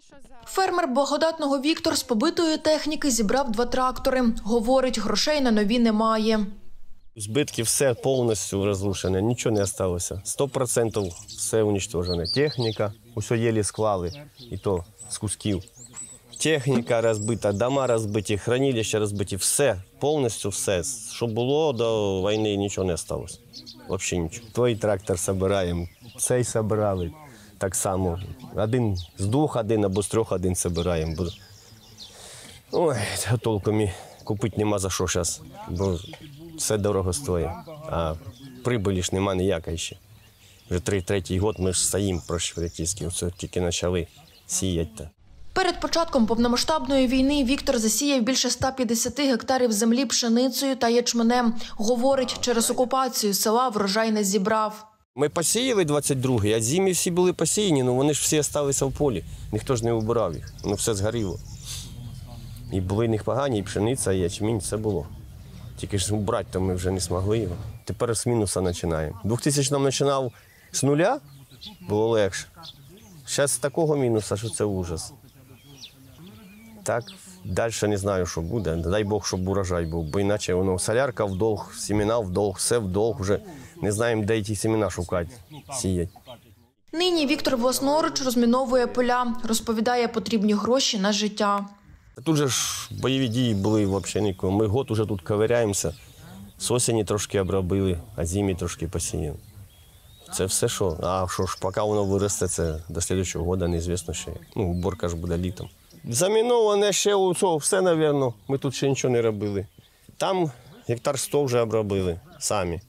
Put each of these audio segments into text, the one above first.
Фермер Благодатного Віктор з побитої техніки зібрав 2 трактори. Говорить, грошей на нові немає. Збитки все повністю розрушене, нічого не залишилося. 100% все уничтожене. Техніка, усе єлі склали, і то з кусків. Техніка розбита, дома розбиті, хранилища розбиті, все, повністю все. Що було до війни, нічого не залишилося. Взагалі нічого. Той трактор збираємо, цей збирали. Так само, один з 2, один або з 3 один збираємо. Ой, толком і купити нема за що зараз, бо все дорого стоїть, а прибилі ж нема ніякої ще. Вже 3-й год ми ж стоїмо практично, оце тільки почали сіяти. Перед початком повномасштабної війни Віктор засіяв більше 150 гектарів землі пшеницею та ячменем. Говорить, через окупацію села врожай не зібрав. Ми посіяли 22-й, а зимі всі були посіяні, але вони ж всі залишилися в полі. Ніхто ж не вибирав їх, воно все згоріло. І були непогані, і пшениця, і ячмінь, все було. Тільки ж убрати то ми вже не змогли його. Тепер з мінуса починаємо. У 2000-му починав з нуля, було легше. Зараз з такого мінуса, що це ужас. Так, далі не знаю, що буде. Дай Бог, щоб урожай був, бо іначе воно солярка в долг, семена в долг, все в долг. Вже не знаємо, де ті семена шукати, сіяти. Нині Віктор власноруч розміновує поля. Розповідає, потрібні гроші на життя. Тут же ж бойові дії були взагалі ніколи. Ми год уже тут ковиряємося. З осені трошки обробили, а зимі трошки посіяли. Це все що. А що ж, поки воно виросте, це до слідчого року неізвісно ще. Ну, уборка ж буде літом. Заміноване ще все, мабуть. Ми тут ще нічого не робили. Там гектар 100 вже обробили самі.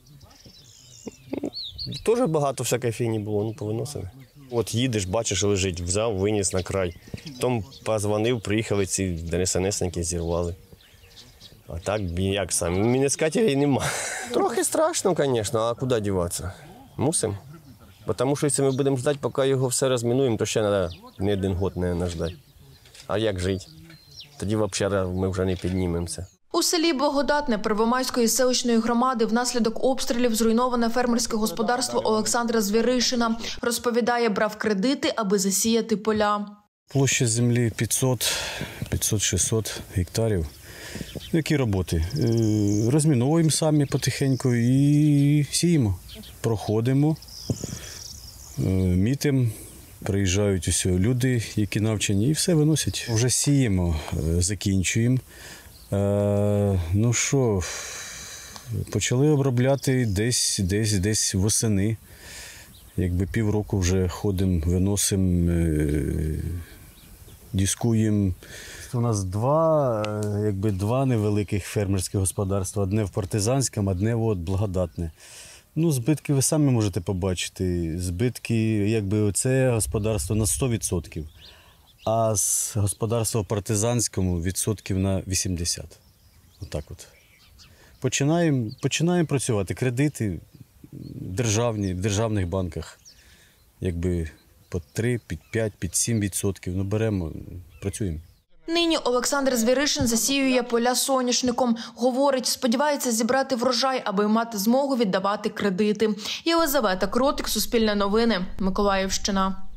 Теж багато всякої фігні було, ну повиносили. От їдеш, бачиш, лежить, взяв, виніс на край. Потім позвонив, приїхали, ці ДСНСники зірвали. А так як самі. Мінескателей нема. Трохи страшно, звісно, а куди діватися? Мусимо. Тому що якщо ми будемо чекати, поки його все розмінуємо, то ще треба не 1 год, мабуть, ждати. А як жити? Тоді взагалі ми вже не піднімемося. У селі Благодатне Первомайської селищної громади внаслідок обстрілів зруйноване фермерське господарство Олександра Звіришина. Розповідає, брав кредити, аби засіяти поля. Площа землі 500-600 гектарів. Які роботи? Розміновуємо самі потихеньку і сіємо. Проходимо, мітимо. Приїжджають усі люди, які навчені, і все виносять. Вже сіємо, закінчуємо. Ну що, почали обробляти десь восени. Якби півроку вже ходимо, виносимо, дискуємо. У нас два невеликих фермерських господарства. Одне в Партизанському, одне в Благодатне. Ну, збитки ви самі можете побачити. Збитки, якби оце господарство на 100%, а з господарства в Партизанському відсотків на 80%. Отак от. Починаємо працювати. Кредити державні, в державних банках, якби по 3, під 5, під 7%. Ну, беремо, працюємо. Нині Олександр Звіришин засіює поля соняшником. Говорить, сподівається зібрати врожай, аби мати змогу віддавати кредити. Єлизавета Кротик, Суспільне новини, Миколаївщина.